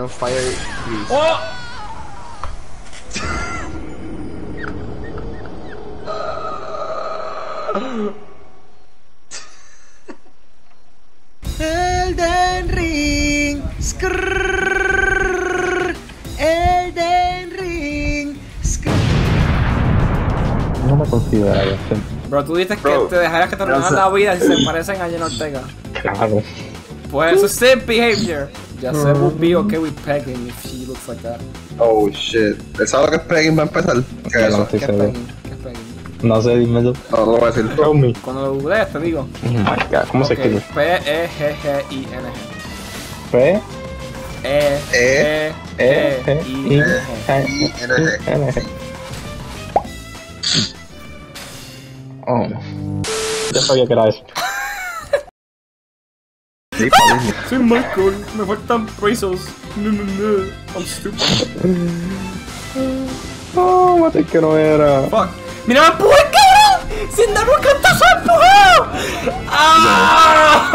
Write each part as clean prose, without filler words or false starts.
on fire grease. ¡Oh! Elden Ring. Skrrr. Elden Ring. Skrrr. No me considero este. Bro, tú dices que te dejarías que te arruinaran la vida si se parecen a Jenna Ortega. Claro. Pues eso es simp behavior. Ya sé, would be okay with pegging if she looks like that. Oh shit. ¿Sabes lo que es pegging para empezar? ¿Qué es eso? No, ¿Qué es sé. pegging? ¿Qué es pegging? No sé, dímelo. No, no lo voy a decir. Show me. Cuando lo googlees te digo. Oh my god, ¿cómo se escribe? P-E-G-G-I-N-G. P E-G-G-I-N-G. Oh. Ya sabía que era eso. Sí, padrísimo. Soy Michael, me faltan pesos. No, I'm stupid. Oh, mate que no era. Fuck. ¡Mira, me empujé, cabrón! ¡Sin darme cuenta, se empujó! ¡Ah!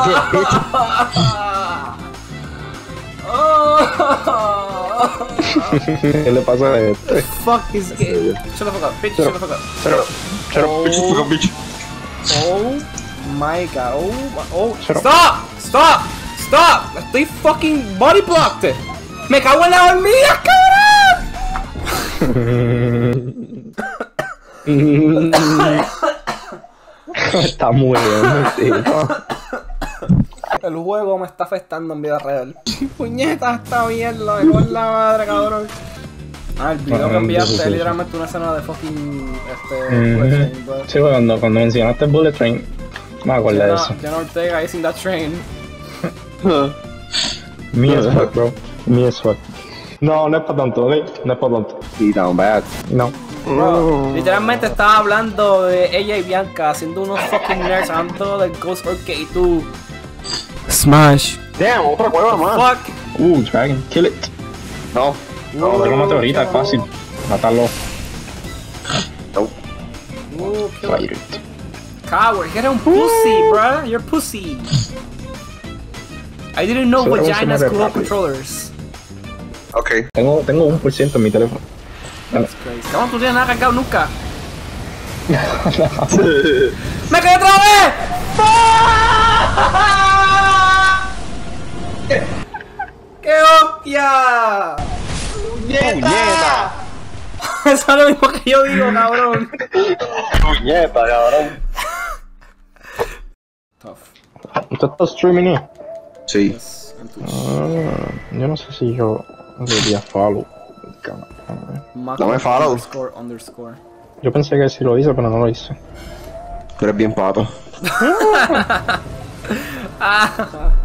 ¿Qué le pasa a este? Fuck this game. Shut the fuck up, bitch, shut the fuck up. Bitch. Oh my god, oh, Shut up. stop! Estoy fucking body blocked. Me cago en la hormiga, cabrón. Está muriendo, tío. El juego me está afectando en vida real. Puñeta, esta mierda, me cago en la madre, cabrón. Ah, el video que enviaste es literalmente una escena de fucking Bullet Train, bro. Sí, cuando mencionaste Bullet Train, me acuerdo de eso. Jenna Ortega is in that train. Me as fuck, bro. Me as fuck. No, no es para tanto, ¿ok? No es para tanto. Y down bad. No. Bro, literalmente estaba hablando de ella y Bianca haciendo unos fucking nerds hablando del Ghost Orchid y tú. Smash. Damn, otra cueva más. Fuck. Dragon, kill it. No. No, te lo mato ahorita, es fácil. Matarlo. No. Kill Fight it. it. Coward, you're a pussy, bruh. You're pussy. I didn't know Solo vaginas funciona could hold rápido. controllers. Ok. Tengo 1% en mi teléfono. That's crazy. Cabrón, tú tienes nada cargado nunca. ¡Me caí otra vez! ¡Qué hostia! ¡Puñeta! Eso es lo mismo que yo digo, cabrón. ¡Puñeta, cabrón! Tough. ¿Usted está streaming ahí? Sí. Yes, en Twitch. Yo no sé si yo debería follow. Dame follow. Underscore. Yo pensé que sí lo hice, pero no lo hice. Tú eres bien pato. Ah.